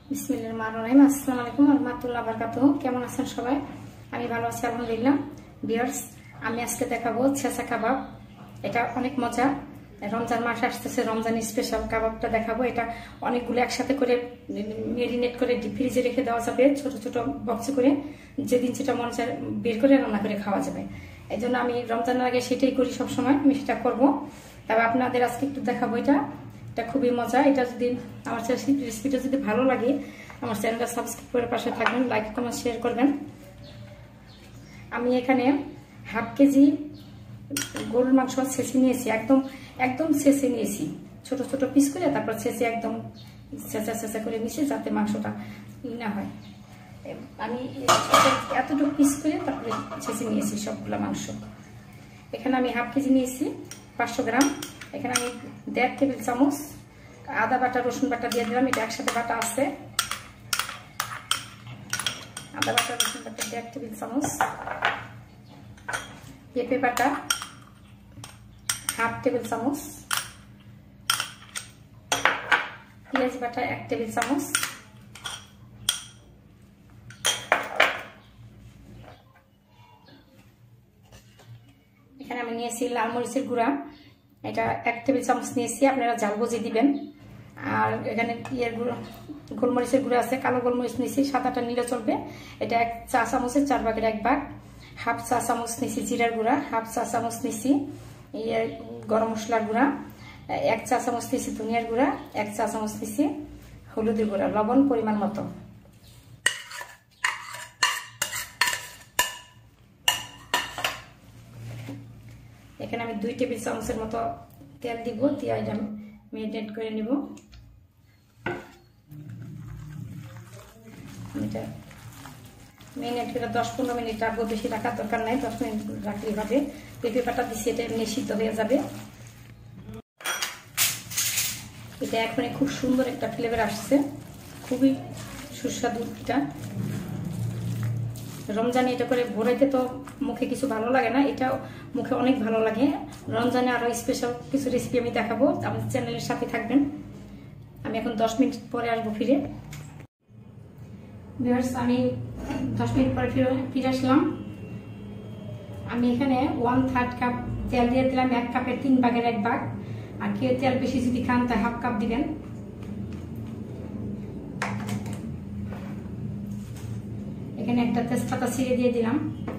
বিসমিল্লাহিররহমানিররহিম। আসসালামু আলাইকুম ওয়া রাহমাতুল্লাহি ওয়া বারাকাতুহু। কেমন আছেন সবাই? আমি ভালো আছি আলহামদুলিল্লাহ। ভিউয়ার্স, আমি আজকে দেখাবো ছেঁচা কাবাব। এটা অনেক মজা। রমজান মাস আসতেছে, রমজানি স্পেশাল কাবাবটা দেখাবো। এটা অনেকগুলো একসাথে করে মেরিনেট করে ডিপ ফ্রিজে রেখে দেওয়া যাবে, ছোট ছোট বক্সে করে। যেদিন যেটা মনে চায় বের করে রান্না করে খাওয়া যাবে। এই জন্য আমি রমজানের আগে সেটাই করি সবসময়, আমি সেটা করবো। তবে আপনাদের আজকে একটু দেখাবো এটা খুবই মজা। এটা যদি আমার রেসিপিটা যদি ভালো লাগে, আমার চ্যানেলটা সাবস্ক্রাইব করে পাশে থাকবেন, লাইক কমেন্ট শেয়ার করবেন। আমি এখানে হাফ কেজি গরুর মাংস ছেঁচে নিয়েছি, একদম একদম ছেঁচে নিয়েছি, ছোট ছোট পিস করে। তারপর ছেঁচে একদম ছেঁচা ছেঁচা করে মিশিয়ে, যাতে মাংসটা না হয়। আমি এতটুকু পিস করে তারপরে ছেঁচে নিয়েছি সবগুলো মাংস। এখানে আমি হাফ কেজি নিয়েছি, 500 গ্রাম। এখানে আমি 1.5 টেবিল চামচ আদা বাটা রসুন বাটা দিয়ে দিলাম। এটা একসাথে বাটা আছে। আদা বাটা রসুন বাটা 1.5 টেবিল চামচ। পেঁপে বাটা হাফ টেবিল চামচ। পেঁয়াজ বাটা 1 টেবিল চামচ। এখানে আমি নিয়েছি লাল মরিচের গুঁড়া, এটা 1 টেবিল চামচ নিয়েছি। আপনারা ঝাল বুঝে দিবেন। আর এখানে গোলমরিচের গুঁড়া আছে, কালো গোলমরিচ নিয়েছি, সাদাটা নিলে চলবে। এটা 1 চা চামচের 4 ভাগের 1 ভাগ। হাফ চা চামচ নিয়েছি জিরার গুঁড়া, হাফ চা চামচ নিয়েছি গরম মশলার গুঁড়া, 1 চা চামচ নিয়েছি ধনিয়ার গুঁড়া, 1 চা চামচ নিয়েছি হলুদের গুঁড়া, লবণ পরিমাণ মতো। এখানে আমি 2 টেবিল চামচের মতো তেল দিব, দিয়ে এটা মেরিনেট করে নিব। এটা মেরিনেট করে 10-15 মিনিট রাখবো, বেশি রাখার দরকার নাই, 10 মিনিট রাখলেই হবে। পেঁপে পাতা দিচ্ছি, এটা এমনি সিদ্ধ হয়ে যাবে। এটা এখনই খুব সুন্দর একটা ফ্লেভার আসছে, খুবই সুস্বাদু। এটা রমজানে এটা করে ভোরাইতে তো মুখে কিছু ভালো লাগে না, এটাও মুখে অনেক ভালো লাগে। রমজানে আরো স্পেশাল কিছু রেসিপি আমি দেখাবো, আমাদের চ্যানেলের সাথে থাকবেন। আমি এখন 10 মিনিট পরে আসবো ফিরে। ভিউয়ার্স, আমি 10 মিনিট পরে ফিরে আসলাম। আমি এখানে 1/3 কাপ তেল দিয়ে দিলাম, 1 কাপের 3 ভাগের 1 ভাগ। আর কেউ তেল বেশি যদি খান তাই হাফ কাপ দিবেন। এখানে একটা তেজপাতা ছিঁড়ে দিয়ে দিলাম।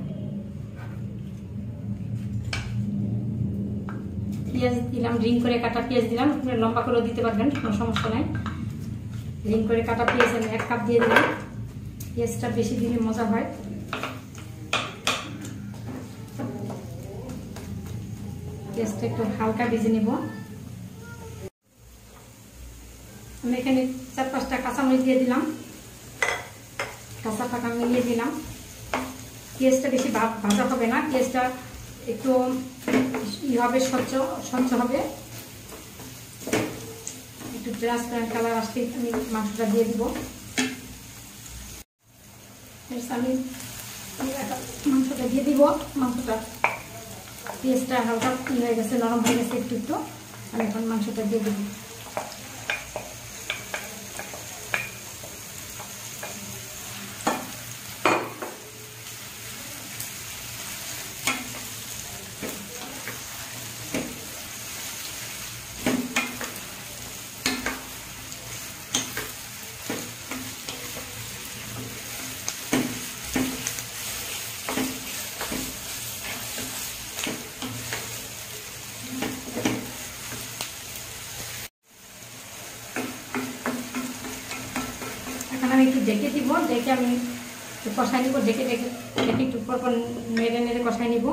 পেঁয়াজ দিলাম, রিং করে কাটা পেঁয়াজ দিলাম। লম্বা করেও দিতে পারবেন, কোনো সমস্যা নাই। রিং করে কাটা পেঁয়াজ আমি 1 কাপ দিয়ে দিলাম। পেঁয়াজটা বেশি দিলে মজা হয়। পেঁয়াজটা একটু হালকা ভেজে নেব। আমি এখানে 4-5টা কাঁচামরিচ দিয়ে দিলাম, কাঁচা পাকা মিলিয়ে দিলাম। পেঁয়াজটা বেশি ভাজা হবে না, পেঁয়াজটা একটু হবে, স্বচ্ছ হবে। একটু ট্রান্সপারেন্ট কালার আসলে আমি মাংসটা দিয়ে দিব। আমি মাংসটা দিয়ে দিব। মাংসটা পেঁয়াজটা হালকা হয়ে গেছে, নরম হয়ে গেছে একটু একটু। আমি এখন মাংসটা দিয়ে দিব। এখন আমি একটু ঢেকে দিব, ঢেকে আমি একটু কষাই নিব। ঢেকে একটু পরপর নেড়ে নেড়ে কষাই নিব।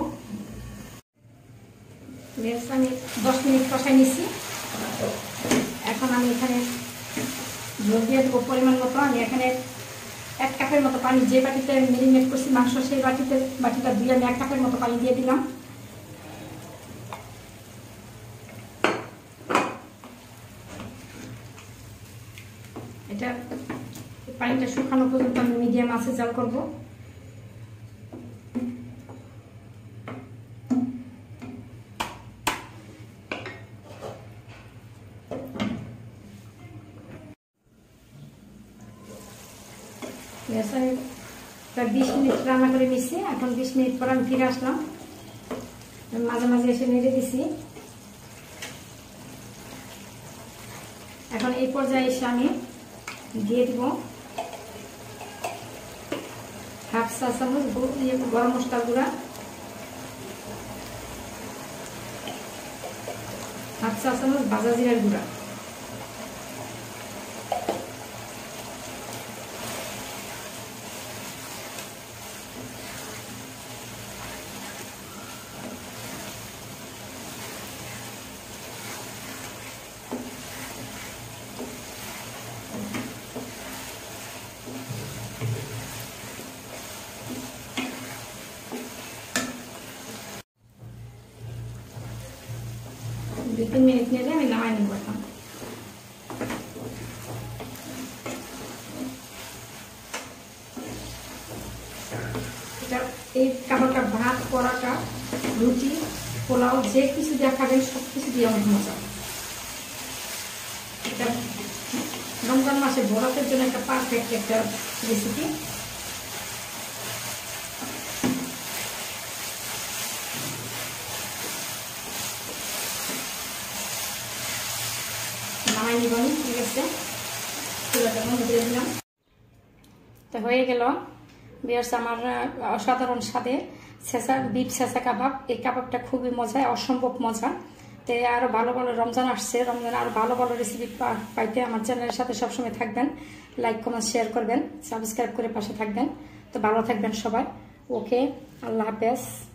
আমি 10 মিনিট কষাই নিচ্ছি। এখন আমি এখানে ঝোল দিয়ে দেবো পরিমাণ মতো। আমি এখানে 1 কাপের মতো পানি, যে বাটিতে মেরিনেট করছি মাংস সেই বাটিটা দিয়ে আমি 1 কাপের মতো পানি দিয়ে দিলাম। এটা পানিটা শুকানো পর্যন্ত আমি মিডিয়াম আঁচে জাল করব। প্রায় 20 মিনিট রান্না করে নিচ্ছি। এখন 20 মিনিট পর আমি ফিরে আসলাম, মাঝে মাঝে এসে নেড়ে দিছি। এখন এই পর্যায়ে এসে আমি দিয়ে দিব হাফ চা চামচ গরম মশলা গুঁড়া, হাফ চা চামচ ভাজা জিরার গুঁড়া, দুই 3 মিনিট নেড়ে আমি নামাই নিব। এখন এটা এই কাবাবটা ভাত, পরাটা, রুটি, পোলাও যে কিছু দিয়ে খাবেন সব কিছু দিয়ে অনেক মজা। এটা রমজান মাসে বরাতের জন্য একটা পারফেক্ট একটা রেসিপি। নামাই নিব, ঠিক আছে, চুলাটা বন্ধ করে দিলাম। তো হয়ে গেল ভিউয়ার্স আমার অসাধারণ স্বাদের বিফ ছেঁচা কাবাব। এই কাবাবটা খুবই মজা, অসম্ভব মজা। তো আরো ভালো ভালো রমজান আসছে, রমজানে আরো ভালো ভালো রেসিপি পাইতে আমার চ্যানেলের সাথে সবসময় থাকবেন, লাইক কমেন্ট শেয়ার করবেন, সাবস্ক্রাইব করে পাশে থাকবেন। তো ভালো থাকবেন সবাই। ওকে, আল্লাহ হাফেজ।